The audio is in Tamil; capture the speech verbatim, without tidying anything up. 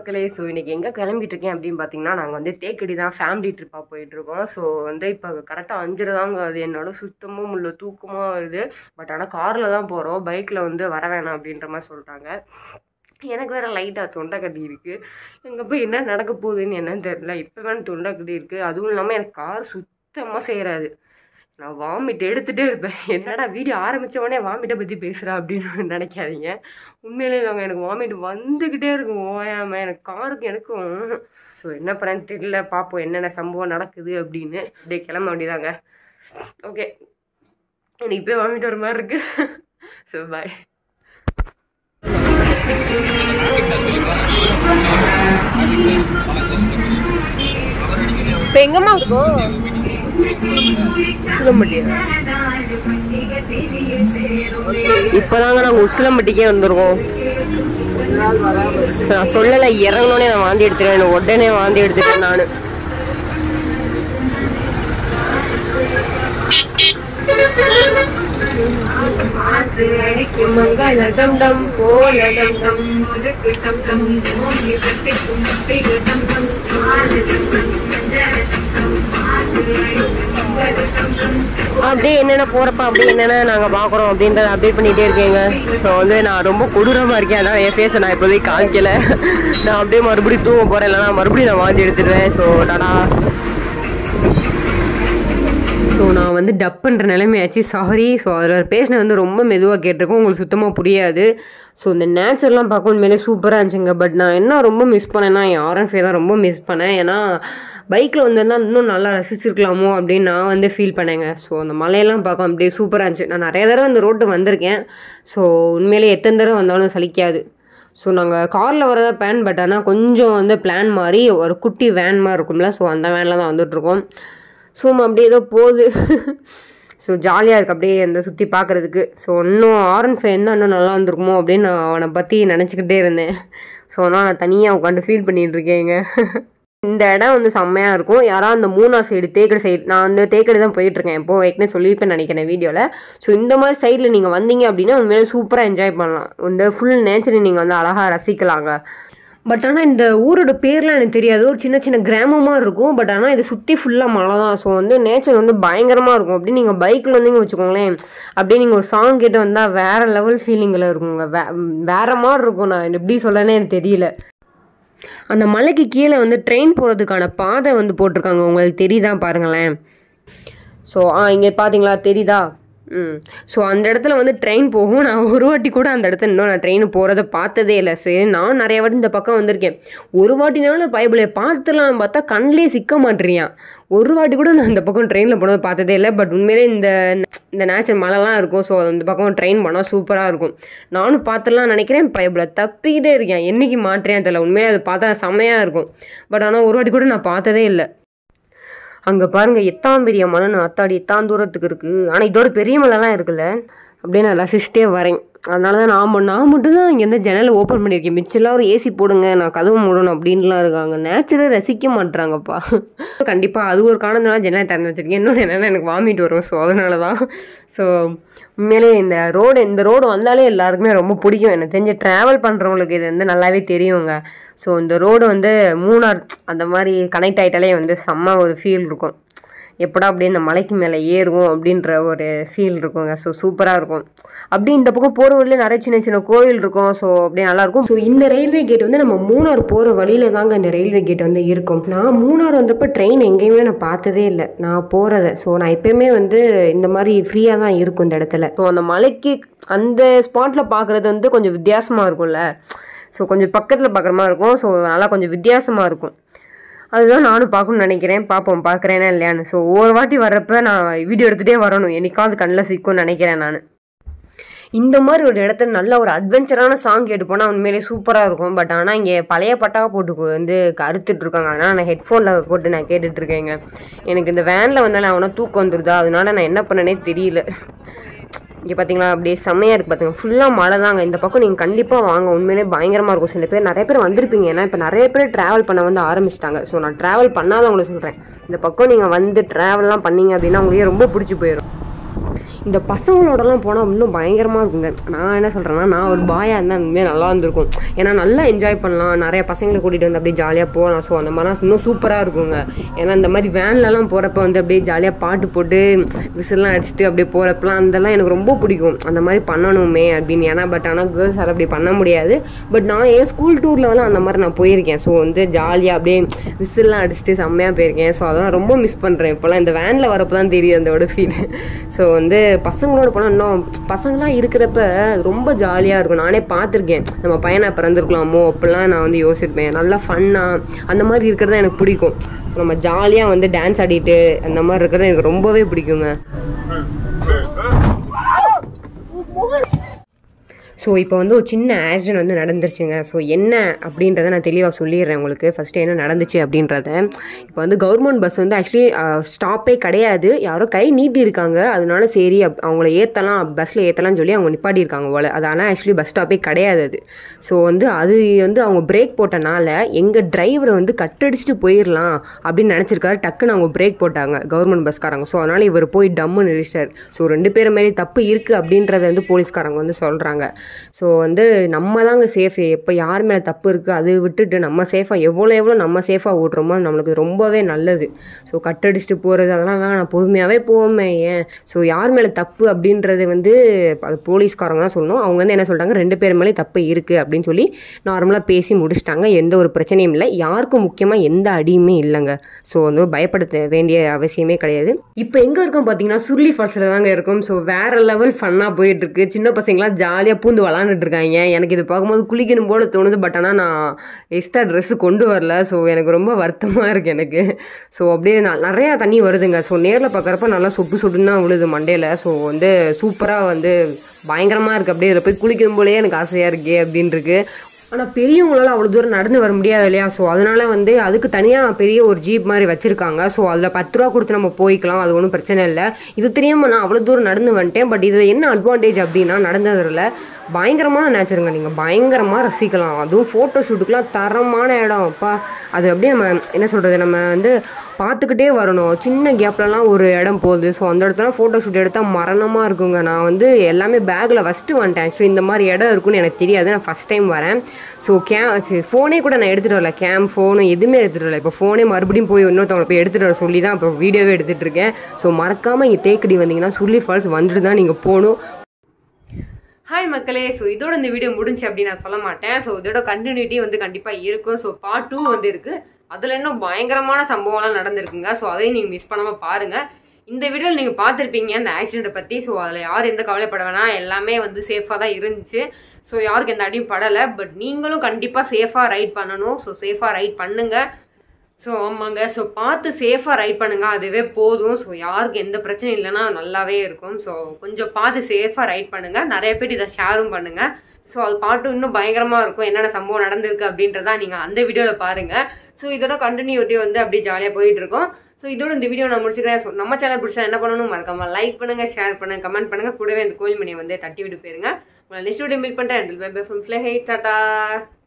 மக்களே. ஸோ இன்றைக்கி எங்கே கிளம்பிட்டு இருக்கேன் அப்படின்னு பார்த்தீங்கன்னா, நாங்கள் வந்து தேக்கடி தான் ஃபேமிலி ட்ரிப்பாக போயிட்டுருக்கோம். ஸோ வந்து இப்போ கரெக்டாக அஞ்சரை தாங்க அது என்னோட சுத்தமும் இல்லை தூக்கமாக வருது. பட் ஆனால் காரில் தான் போகிறோம், பைக்கில் வந்து வர வேணாம் அப்படின்ற மாதிரி சொல்லிட்டாங்க. எனக்கு வேறு லைட்டாக தொண்டை கட்டி இருக்குது. எங்கே போய் என்ன நடக்க போகுதுன்னு என்னன்னு தெரில. இப்போ வேணும் தொண்டை கட்டி இருக்குது. அதுவும் இல்லாமல் எனக்கு கார் சுத்தமாக செய்கிறாது. நான் வாமிட் எடுத்துகிட்டே இருப்பேன். என்னடா வீடியோ ஆரம்பித்தவொடனே வாமிட்டை பற்றி பேசுகிறா அப்படின்னு நினைக்காதீங்க. உண்மையிலே நாங்கள் எனக்கு வாமிட் வந்துக்கிட்டே இருக்கும் ஓயாமல். எனக்கு காருக்கு எனக்கும் ஸோ என்ன பண்ணேன்னு தெரியல. பார்ப்போம் என்னென்ன சம்பவம் நடக்குது அப்படின்னு. அப்படியே கிளம்ப வேண்டியதாங்க. ஓகே, எனக்கு போய் வாமிட் வர மாதிரி இருக்குது. So bye. இப்போ எங்கம்மா இருக்கும்? இப்பதாங்க நாங்க உசிலம்பட்டிக்கே வந்துருக்கோம். நான் சொல்லலை, இறங்கணுன்னே நான் வாந்தி எடுத்துட்டேன். உடனே வாந்தி எடுத்துட்டேன் நான். அப்படியே என்னென்ன போறப்ப அப்படியே என்னென்ன நாங்க பாக்குறோம் அப்படின்றத அப்டேட் பண்ணிட்டே இருக்கேங்க. ஸோ வந்து நான் ரொம்ப கொடூரமா இருக்கேன். அதான் என் ஃபேஸை நான் இப்போதைக்கு காமிக்கல. நான் அப்படியே மறுபடியும் தூங்க போறேன், இல்லைன்னா மறுபடியும் நான் வாந்தி எடுத்துடுவேன். ஸோ டாடா. ஸோ நான் வந்து டப் பண்ணுற நிலைமையாச்சு, சாரி. ஸோ அதில் பேசின வந்து ரொம்ப மெதுவாக கேட்டிருக்கோம், உங்களுக்கு சுத்தமாக புரியாது. ஸோ இந்த நேச்சர்லாம் பார்க்க உண்மையிலே சூப்பராக இருந்துச்சுங்க. பட் நான் என்ன ரொம்ப மிஸ் பண்ணேன்னா, என் ஆர் ஒன் ஃபைவ் தான் ரொம்ப மிஸ் பண்ணேன். ஏன்னா பைக்கில் வந்திருந்தால் இன்னும் நல்லா ரசிச்சிருக்கலாமோ அப்படின்னு நான் வந்து ஃபீல் பண்ணேங்க. ஸோ அந்த மலையெல்லாம் பார்க்க அப்படியே சூப்பராக இருந்துச்சு. நான் நிறைய தடவை அந்த ரோட்டுக்கு வந்திருக்கேன். ஸோ உண்மையிலே எத்தனை தடவை வந்தாலும் சலிக்காது. ஸோ நாங்கள் காரில் வரதா பிளான், பட் ஆனால் கொஞ்சம் வந்து பிளான் மாதிரி ஒரு குட்டி வேன் மாதிரி இருக்கும்ல, ஸோ அந்த வேனில் தான் வந்துட்டுருக்கோம். ஸோ அப்படியே ஏதோ போகுது. ஸோ ஜாலியாக இருக்குது அப்படியே அந்த சுற்றி பார்க்குறதுக்கு. ஸோ இன்னும் ஆர் ஒன் ஃபைவ் இருந்தால் இன்னும் நல்லா வந்திருக்குமோ அப்படின்னு நான் அவனை பற்றி நினச்சிக்கிட்டே இருந்தேன். ஸோ ஆனால் நான் தனியாக உட்காந்து ஃபீல் பண்ணிகிட்டு இருக்கேங்க. இந்த இடம் வந்து செம்மையாக இருக்கும். யாராவது அந்த மூணார் சைடு தேக்கடி சைடு, நான் வந்து தேக்கடி தான் போயிட்டுருக்கேன். இப்போது ஏற்கனவே சொல்லியிருப்பேன் நினைக்கிறேன் வீடியோவில். ஸோ இந்த மாதிரி சைடில் நீங்கள் வந்தீங்க அப்படின்னா உண்மையிலே சூப்பராக என்ஜாய் பண்ணலாம். இந்த ஃபுல் நேச்சரை நீங்கள் வந்து அழகாக ரசிக்கலாங்க. பட் ஆனால் இந்த ஊரோட பேர்லாம் எனக்கு தெரியாது. ஒரு சின்ன சின்ன கிராமமாக இருக்கும். பட் ஆனால் இதை சுற்றி ஃபுல்லாக மழை தான். ஸோ வந்து நேச்சர் வந்து பயங்கரமாக இருக்கும். அப்படி நீங்கள் பைக்கில் வந்தீங்க வச்சுக்கோங்களேன், அப்படியே நீங்கள் ஒரு சாங் கேட்டு வந்தால் வேறு லெவல் ஃபீலிங்கில் இருக்குங்க. வே வேறு மாதிரி இருக்கும். நான் எப்படி சொல்லனே எனக்கு தெரியல. அந்த மலைக்கு கீழே வந்து ட்ரெயின் போகிறதுக்கான பாதை வந்து போட்டிருக்காங்க. உங்களுக்கு தெரியுதா பாருங்களேன். ஸோ ஆ இங்கே பார்த்தீங்களா, தெரியுதா? ம் ஸோ அந்த இடத்துல வந்து ட்ரெயின் போகும். நான் ஒரு வாட்டி கூட அந்த இடத்துல இன்னும் நான் ட்ரெயின் போகிறத பார்த்ததே இல்லை. சரி, நான் நிறைய வாட்டி இந்த பக்கம் வந்திருக்கேன். ஒரு வாட்டினாலும் பைபிளை பார்த்துலாம் பார்த்தா கண்ணிலே சிக்க மாட்டேறியான். ஒரு வாட்டி கூட நான் இந்த பக்கம் ட்ரெயினில் போனதை பார்த்ததே இல்லை. பட் உண்மையிலே இந்த இந்த நேச்சர் மழைலாம் இருக்கும். ஸோ அந்த பக்கம் ட்ரெயின் போனால் சூப்பராக இருக்கும். நானும் பார்த்துலாம் நினைக்கிறேன், பைபிளை தப்பிக்கிட்டே இருக்கேன். என்றைக்கு மாட்டேறேன் தெரியல. உண்மையாக அது பார்த்தா செம்மையாக இருக்கும். பட் ஆனால் ஒரு வாட்டி கூட நான் பார்த்ததே இல்லை. அங்கே பாருங்கள், எத்தாம் பெரிய மலைன்னு அத்தாடி எத்தாம் தூரத்துக்கு இருக்குது. ஆனால் இதோட பெரிய மலைலாம் இருக்குல்ல, அப்படியே நான் ரசிச்சிட்டே வரேன். அதனால தான் நான் நான் மட்டும்தான் இங்கேருந்து ஜன்னலை ஓப்பன் பண்ணியிருக்கேன். மிச்செல்லாம் ஒரு ஏசி போடுங்க, நான் கதவு மூடணும் அப்படின்லாம் இருக்காங்க. நேச்சரை ரசிக்க மாட்டுறாங்கப்பா. கண்டிப்பாக அது ஒரு காரணத்தினால ஜன்னலை திறந்து வச்சுருக்கேன். இன்னொன்று என்னென்னா எனக்கு வாமிட் வரும். ஸோ அதனால தான். ஸோ உண்மையிலே இந்த ரோடு இந்த ரோடு வந்தாலே எல்லாருக்குமே ரொம்ப பிடிக்கும். எனக்கு தெரிஞ்சு ட்ராவல் பண்ணுறவங்களுக்கு இது வந்து நல்லாவே தெரியுங்க. ஸோ இந்த ரோடு வந்து மூணார் அந்த மாதிரி கனெக்ட் ஆகிட்டாலே வந்து செம்ம ஒரு ஃபீல் இருக்கும். எப்படா அப்படியே இந்த மலைக்கு மேலே ஏறுவோம் அப்படின்ற ஒரு ஃபீல் இருக்குங்க. ஸோ சூப்பராக இருக்கும். அப்படி இந்த பக்கம் போகிற வழியில நிறைய சின்ன சின்ன கோவில் இருக்கும். ஸோ அப்படியே நல்லாயிருக்கும். ஸோ இந்த ரயில்வே கேட் வந்து நம்ம மூணார் போகிற வழியில தாங்க இந்த ரயில்வே கேட் வந்து இருக்கும். நான் மூணார் வந்தப்போ ட்ரெயின் எங்கேயுமே நான் பார்த்ததே இல்லை, நான் போகிறத. ஸோ நான் எப்போயுமே வந்து இந்த மாதிரி ஃப்ரீயாக தான் இருக்கும் இந்த இடத்துல. ஸோ அந்த மலைக்கு அந்த ஸ்பாட்டில் பார்க்குறது வந்து கொஞ்சம் வித்தியாசமாக இருக்கும்ல. ஸோ கொஞ்சம் பக்கத்தில் பார்க்குற மாதிரி இருக்கும். ஸோ நல்லா கொஞ்சம் வித்தியாசமாக இருக்கும். அதுதான் நானும் பார்க்கணும்னு நினைக்கிறேன். பார்ப்போம் பார்க்குறேன்னா இல்லையான்னு. ஸோ ஒவ்வொரு வாட்டி வர்றப்ப நான் வீடியோ எடுத்துகிட்டே வரணும். என்னைக்காவது கண்ணில் சிக்கும்னு நினைக்கிறேன் நான். இந்த மாதிரி ஒரு இடத்துல நல்ல ஒரு அட்வென்ச்சரான சாங் கேட்டு போனால் உண்மையிலே சூப்பராக இருக்கும். பட் ஆனால் இங்கே பழைய பட்டாக போட்டு வந்து கருத்துட்ருக்காங்க. அதனால் நான் ஹெட்ஃபோனில் போட்டு நான் கேட்டுட்ருக்கேங்க. எனக்கு இந்த வேனில் வந்தாலும் அவனா தூக்கம் வந்துடுதா, அதனால நான் என்ன பண்ணனே தெரியல. இங்கே பார்த்தீங்களா, அப்படியே செம்மையாக இருக்குது. பார்த்துங்க, ஃபுல்லாக மழை தாங்க. இந்த பக்கம் நீங்கள் கண்டிப்பாக வாங்க, உண்மையிலே பயங்கரமாக இருக்கும். சில பேர் நிறைய பேர் வந்திருப்பீங்க. ஏன்னா இப்போ நிறைய பேர் ட்ராவல் பண்ண வந்து ஆரம்பிச்சிட்டாங்க. ஸோ நான் ட்ராவல் பண்ணாதவங்களை சொல்கிறேன், இந்த பக்கம் நீங்கள் வந்து ட்ராவல்லாம் பண்ணிங்க அப்படின்னா உங்களுக்கு ரொம்ப பிடிச்சி போயிடும். இந்த பசங்களோடலாம் போனால் இன்னும் பயங்கரமாக இருக்குங்க. நான் என்ன சொல்கிறேன்னா, நான் ஒரு பாயாக இருந்தால் இனிமேல் நல்லா இருந்திருக்கும். ஏன்னா நல்லா என்ஜாய் பண்ணலாம், நிறைய பசங்களை கூட்டிகிட்டு வந்து அப்படியே ஜாலியாக போகலாம். ஸோ அந்த மாதிரிலாம் இன்னும் சூப்பராக இருக்குங்க. ஏன்னா இந்த மாதிரி வேன்லலாம் போகிறப்ப வந்து அப்படியே ஜாலியாக பாட்டு போட்டு விசில்லாம் அடிச்சுட்டு அப்படியே போகிறப்பலாம் அதெல்லாம் எனக்கு ரொம்ப பிடிக்கும். அந்த மாதிரி பண்ணணுமே அப்படின்னு. ஏன்னா பட் ஆனால் கேர்ள்ஸால் அப்படி பண்ண முடியாது. பட் நான் என் ஸ்கூல் டூரில் வந்து அந்த மாதிரி நான் போயிருக்கேன். ஸோ வந்து ஜாலியாக அப்படியே விசில்லாம் அடிச்சுட்டு செம்மையாக போயிருக்கேன். ஸோ அதெல்லாம் ரொம்ப மிஸ் பண்ணுறேன். இப்போலாம் இந்த வேனில் வரப்போ தான் தெரியுது அதோட ஃபீல். ஸோ வந்து பசங்களோட போனால் இன்னும் பசங்களாம் இருக்கிறப்ப ரொம்ப ஜாலியாக இருக்கும். நானே பார்த்துருக்கேன், நம்ம பையனை பிறந்திருக்கலாமோ அப்படிலாம் நான் வந்து யோசிப்பேன். நல்லா ஃபன்னாக அந்த மாதிரி இருக்கிறது எனக்கு பிடிக்கும். ஸோ நம்ம ஜாலியாக வந்து டான்ஸ் ஆடிட்டு அந்த மாதிரி இருக்கிறது எனக்கு ரொம்பவே பிடிக்குங்க. ஸோ இப்போ வந்து ஒரு சின்ன ஆக்சிடென்ட் வந்து நடந்துருச்சுங்க. ஸோ என்ன அப்படின்றத நான் தெளிவாக சொல்லிடுறேன் உங்களுக்கு. ஃபஸ்ட்டு என்ன நடந்துச்சு அப்படின்றத. இப்போ வந்து கவர்மெண்ட் பஸ் வந்து ஆக்சுவலி ஸ்டாப்பே கிடையாது, யாரோ கை நீட்டி இருக்காங்க. அதனால சரி அப் அவங்கள ஏற்றலாம், பஸ்ஸில் ஏற்றலாம்னு சொல்லி அவங்க நிப்பாட்டியிருக்காங்க போல். அது ஆனால் ஆக்சுவலி பஸ் ஸ்டாப்பே கிடையாது அது. ஸோ வந்து அது வந்து அவங்க பிரேக் போட்டனால எங்கள் டிரைவரை வந்து கட்டடிச்சுட்டு போயிடலாம் அப்படின்னு நினச்சிருக்காரு. டக்குன்னு அவங்க பிரேக் போட்டாங்க கவர்மெண்ட் பஸ்காரங்க. ஸோ அதனால் இவர் போய் டம்முன்னு நிறுத்தார். ஸோ ரெண்டு பேரும் மேலே தப்பு இருக்குது அப்படின்றத வந்து போலீஸ்காரங்க வந்து சொல்கிறாங்க. ஸோ வந்து நம்ம தாங்க சேஃபு. எப்போ யார் மேலே தப்பு இருக்குது அது விட்டுட்டு நம்ம சேஃபாக எவ்வளோ எவ்வளோ நம்ம சேஃபாக ஓட்டுறோமோ நம்மளுக்கு ரொம்பவே நல்லது. ஸோ கட்டடிச்சுட்டு போகிறது அதெல்லாம் வேணாம், பொறுமையாகவே போவோமே ஏன். ஸோ யார் மேலே தப்பு அப்படின்றது வந்து அது போலீஸ்காரங்க தான் சொல்லணும். அவங்க வந்து என்ன சொல்லிட்டாங்க, ரெண்டு பேர் மேலே தப்பு இருக்குது அப்படின்னு சொல்லி நார்மலாக பேசி முடிச்சிட்டாங்க. எந்த ஒரு பிரச்சனையும் இல்லை, யாருக்கும் முக்கியமாக எந்த அடியுமே இல்லைங்க. ஸோ வந்து பயப்படுத்த வேண்டிய அவசியமே கிடையாது. இப்போ எங்கே இருக்கோம் பார்த்தீங்கன்னா சுருளி ஃபால்ஸில் தாங்க இருக்கும். ஸோ வேறு லெவல் ஃபன்னாக போயிட்டுருக்கு. சின்ன பசங்களாம் ஜாலியாக பூந்து விளாண்டுட்டு இருக்காங்க. எனக்கு இது பார்க்கும்போது குளிக்கணும் போல தோணுது. பட் ஆனால் நான் எக்ஸ்ட்ரா ட்ரெஸ்ஸு கொண்டு வரல. ஸோ எனக்கு ரொம்ப வருத்தமாக இருக்குது எனக்கு. ஸோ அப்படியே நான் நிறையா தண்ணி வருதுங்க. ஸோ நேரில் பார்க்குறப்ப நல்லா சொட்டு சொட்டுன்னு தான் விழுது மண்டையில். ஸோ வந்து சூப்பராக வந்து பயங்கரமாக இருக்குது. அப்படியே இதில் போய் குளிக்கணும் போலே எனக்கு ஆசையாக இருக்கே அப்படின்னு இருக்குது. ஆனால் பெரியவங்களால் அவ்வளோ தூரம் நடந்து வர முடியாது இல்லையா. ஸோ அதனால் வந்து அதுக்கு தனியாக பெரிய ஒரு ஜீப் மாதிரி வச்சுருக்காங்க. ஸோ அதில் பத்து ரூபா கொடுத்து நம்ம போய்க்கலாம், அது ஒன்றும் பிரச்சனை இல்லை. இது தெரியாமல் நான் அவ்வளோ தூரம் நடந்து வந்துட்டேன். பட் இதில் என்ன அட்வான்டேஜ் அப்படின்னா, நடந்ததில் பயங்கரமான நேச்சருங்க, நீங்கள் பயங்கரமாக ரசிக்கலாம். அதுவும் ஃபோட்டோ ஷூட்டுக்கெலாம் தரமான இடம். அப்பா அது அப்படியே நம்ம என்ன சொல்கிறது, நம்ம வந்து பார்த்துக்கிட்டே வரணும். சின்ன கேப்லலாம் ஒரு இடம் போகுது. ஸோ அந்த இடத்துல ஃபோட்டோ ஷூட் எடுத்தால் மரணமாக இருக்குங்க. நான் வந்து எல்லாமே பேக்கில் ஃபஸ்ட்டு வந்துட்டேன். ஆக்சுவலி இந்த மாதிரி இடம் இருக்குன்னு எனக்கு தெரியாது, நான் ஃபஸ்ட் டைம் வரேன். ஸோ கே ஃபோனே கூட நான் எடுத்துகிட்டு வரல, கேம் ஃபோனு எதுவுமே எடுத்துகிட்டு வரல. இப்போ ஃபோனே மறுபடியும் போய் இன்னொருத்தவங்களை போய் எடுத்துகிட்டு வர சொல்லி தான் இப்போ வீடியோவே எடுத்துகிட்டு இருக்கேன். ஸோ மறக்காமல் இங்கே தேக்கடி வந்தீங்கன்னா சுருளி ஃபால்ஸ் வந்துட்டு தான் நீங்கள் போகணும். ஹாய் மக்களே, ஸோ இதோட இந்த வீடியோ முடிஞ்சு அப்படின்னு நான் சொல்ல மாட்டேன். ஸோ இதோட கண்டினியூட்டி வந்து கண்டிப்பாக இருக்கும். ஸோ பார்ட் டூ வந்து இருக்குது, அதில் இன்னும் பயங்கரமான சம்பவம்லாம் நடந்திருக்குங்க. ஸோ அதையும் நீங்கள் மிஸ் பண்ணாமல் பாருங்கள். இந்த வீடியோவில் நீங்கள் பார்த்துருப்பீங்க அந்த ஆக்சிடெண்ட்டை பற்றி. ஸோ அதில் யாரும் எந்த கவலைப்பட வேணாம், எல்லாமே வந்து சேஃபாக தான் இருந்துச்சு. ஸோ யாருக்கு எந்த அடியும் படலை. பட் நீங்களும் கண்டிப்பாக சேஃபாக ரைட் பண்ணணும். ஸோ சேஃபாக ரைட் பண்ணுங்கள். ஸோ ஆமாங்க, ஸோ பார்த்து சேஃபாக ரைட் பண்ணுங்கள், அதுவே போதும். ஸோ யாருக்கு எந்த பிரச்சனையும் இல்லைன்னா நல்லாவே இருக்கும். ஸோ கொஞ்சம் பார்த்து சேஃபாக ரைட் பண்ணுங்கள். நிறைய பேர் இதை ஷேரும் பண்ணுங்கள். ஸோ அது பாட்டும் இன்னும் பயங்கரமாக இருக்கும். என்னென்ன சம்பவம் நடந்திருக்கு அப்படின்றதான் நீங்கள் அந்த வீடியோவில் பாருங்கள். ஸோ இதோட கண்டினியூட்டி வந்து அப்படியே ஜாலியாக போயிட்டுருக்கோம். ஸோ இதோட இந்த வீடியோ நான் முடிச்சுக்கிறேன். ஸோ நம்ம சேனல் பிடிச்சா என்ன பண்ணணும், மறக்காம லைக் பண்ணுங்கள், ஷேர் பண்ணுங்கள், கமெண்ட் பண்ணுங்கள். கூடவே இந்த கோயில் மணியை வந்து தட்டி விட்டு போயிருங்க. உங்களை நெக்ஸ்ட் வீடியோ மீட் பண்ணுறேன். Bye bye from Flyhigh, Tata.